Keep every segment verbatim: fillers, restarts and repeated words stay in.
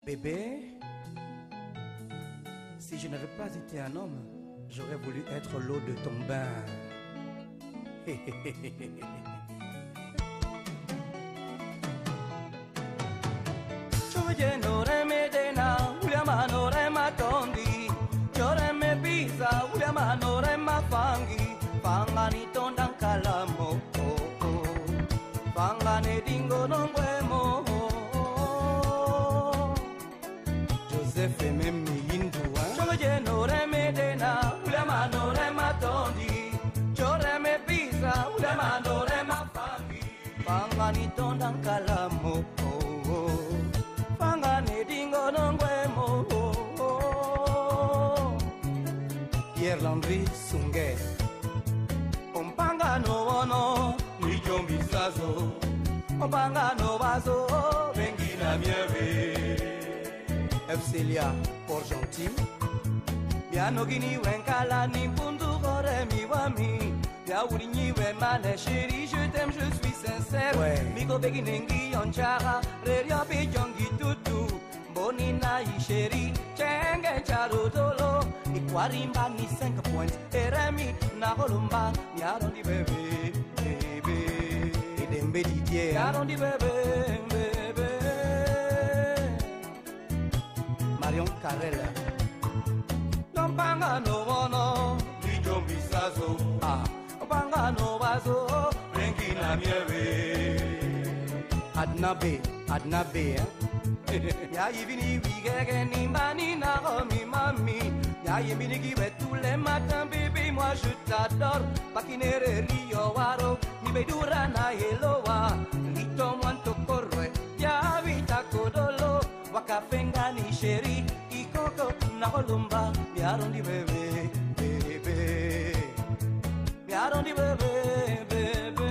Bébé, si je n'avais pas été un homme, j'aurais voulu être l'eau de ton bain. Joseph et même Yindou, Fangani tondan kalamo, Fangani dingo nongwemo, Pierre Landry Sungé, Ompanga no ono, Nijombi Sazo, Ompanga no vaso, Vengina mieve, Efcelia Port-Gentil, Miano Guini Wenkala Nimpundu Gore Miwami. Yaouni Wemane chérie, je t'aime, je suis sincère. Miko Beginengi Onchara, Relia Pijongi Tutu, Bonina y chérie, Chenge Charotolo, Ikwarimba ni cinq points, Eremi, Naholumba, Yaron di bébé, bébé, Edembe Didier, Yaron di bébé, bébé, Marion Carrel, Lompanga no bono, Nijombi Sazo, ah. Banga no vaso, Rengina mieve. Adnabe, Adnabe, Ya yivini wigege ni mani na homi mami. Ya yivini gibe tous les matins, bébé, moi je t'adore. Pakinere rio waro, ni bedura na yeloa. Lito mwanto korwe, ya vita kodolo. Wakafenga ni sheri, ikoko na holumba. Biaron di bebe, bebe. Yaron di bébé, bébé.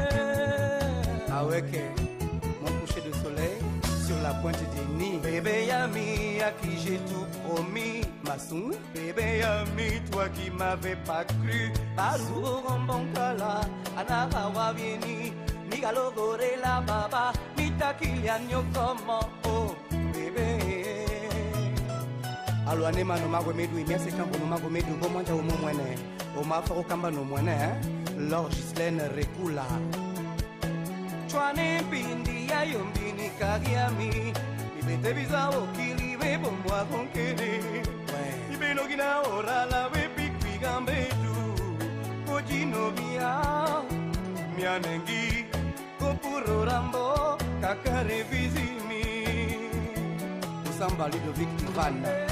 Aweke, mon coucher de soleil sur la pointe des nids. Bébé Yami, à qui j'ai tout promis. Massoum, bébé Yami, toi qui m'avais pas cru. Parou Rombonkala, Anarawa Vieni. Migalo Gorela Baba, Mita Kilianyo comment, oh bébé. Alo anema no mago medu, imiase kampo no mago medu, bomanja umo mwene. Oma faro kamba no mwana, Laure Ghislaine Rekula. Chwane pindi ya yombini kagiami, ibete biza okili we bomwa konkere. Ibe no gina orala we pikwi gambedu, kojino bia, mianengi, kopuro rambo, kakare vizimi. Usamba Ludovic Tivana.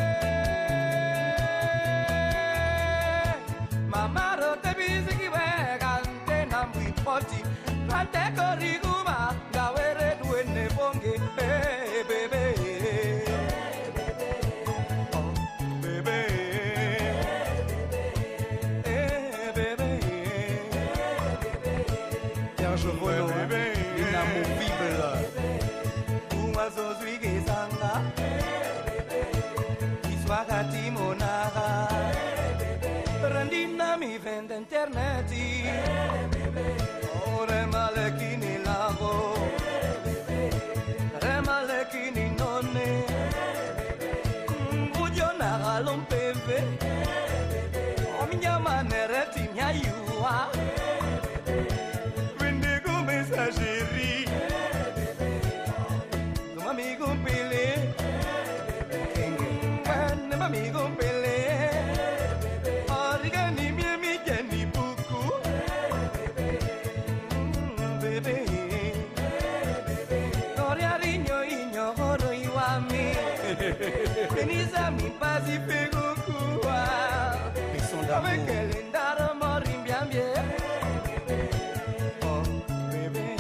Mamaro te biziki we kante namwi poti kante koriguma gawere duene bonge hey bebe oh bebe hey bebe Serge Volo inamovible Umazo zwige sanga Iswakati monara Randina mi vende interneti, ore malekini lavo, re malekini nonne, bujo na galompeve, ominya manereti nyayua, vende go messageri, no amigo pele, kenge, no amigo pele. Benisa mi pasi pego kuwa. Avec elle ndaro morim bien bien. Oh bébé.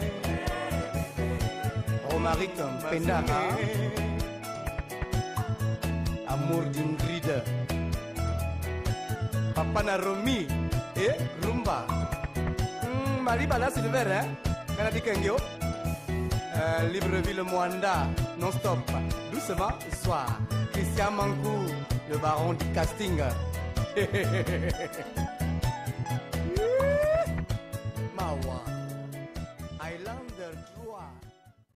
Romaric Pendana. Amour d'Ingrid. Papa na Romi. Eh Rumba. Hmm, Malibala Silver hein. Canadi Kengyo. Euh, Libreville Mwanda, non-stop, doucement, soir. Christian Mankou, le baron du casting.